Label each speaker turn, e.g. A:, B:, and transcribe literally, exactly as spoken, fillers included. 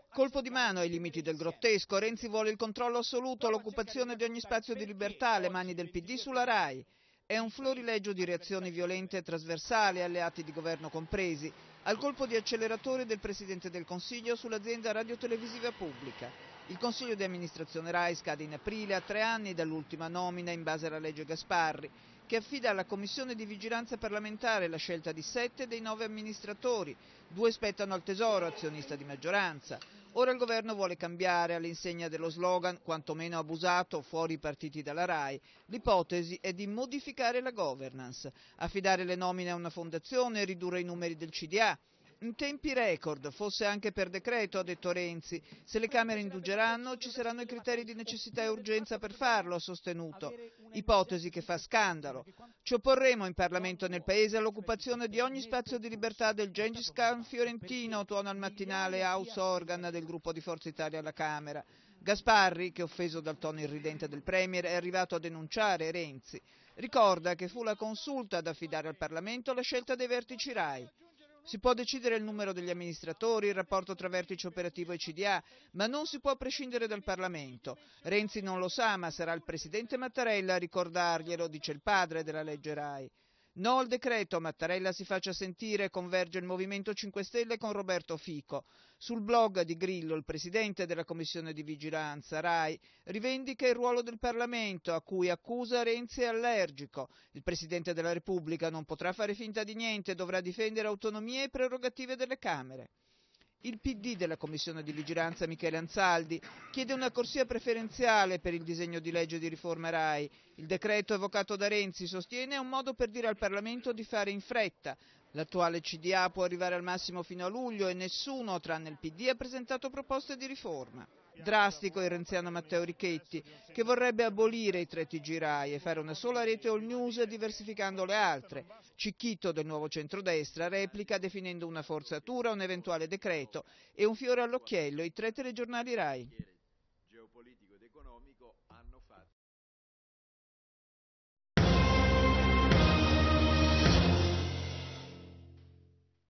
A: Colpo di mano ai limiti del grottesco, Renzi vuole il controllo assoluto, l'occupazione di ogni spazio di libertà, le mani del P D sulla RAI. È un florileggio di reazioni violente e trasversali, alleati di governo compresi, al colpo di acceleratore del Presidente del Consiglio sull'azienda radiotelevisiva pubblica. Il Consiglio di amministrazione RAI scade in aprile a tre anni dall'ultima nomina in base alla legge Gasparri, che affida alla Commissione di vigilanza parlamentare la scelta di sette dei nove amministratori, due spettano al Tesoro, azionista di maggioranza. Ora il governo vuole cambiare, all'insegna dello slogan, quantomeno abusato, fuori i partiti dalla RAI, l'ipotesi è di modificare la governance, affidare le nomine a una fondazione, ridurre i numeri del C D A. In tempi record, fosse anche per decreto, ha detto Renzi. Se le Camere indugeranno, ci saranno i criteri di necessità e urgenza per farlo, ha sostenuto. Ipotesi che fa scandalo. Ci opporremo in Parlamento e nel Paese all'occupazione di ogni spazio di libertà del Gengis Khan fiorentino, tuona al mattinale House Organ del gruppo di Forza Italia alla Camera. Gasparri, che offeso dal tono irridente del Premier, è arrivato a denunciare Renzi. Ricorda che fu la Consulta ad affidare al Parlamento la scelta dei vertici RAI. Si può decidere il numero degli amministratori, il rapporto tra vertice operativo e C D A, ma non si può prescindere dal Parlamento. Renzi non lo sa, ma sarà il presidente Mattarella a ricordarglielo, dice il padre della legge RAI. No al decreto, Mattarella si faccia sentire, converge il Movimento cinque Stelle con Roberto Fico. Sul blog di Grillo, il presidente della Commissione di vigilanza RAI rivendica il ruolo del Parlamento, a cui accusa Renzi è allergico. Il Presidente della Repubblica non potrà fare finta di niente, dovrà difendere autonomie e prerogative delle Camere. Il P D della Commissione di vigilanza Michele Anzaldi chiede una corsia preferenziale per il disegno di legge di riforma RAI. Il decreto evocato da Renzi, sostiene, è un modo per dire al Parlamento di fare in fretta. L'attuale C D A può arrivare al massimo fino a luglio e nessuno, tranne il P D, ha presentato proposte di riforma. Drastico il renziano Matteo Richetti, che vorrebbe abolire i tre T G RAI e fare una sola rete all news diversificando le altre. Cicchito del nuovo centrodestra replica definendo una forzatura un eventuale decreto e un fiore all'occhiello i tre telegiornali RAI.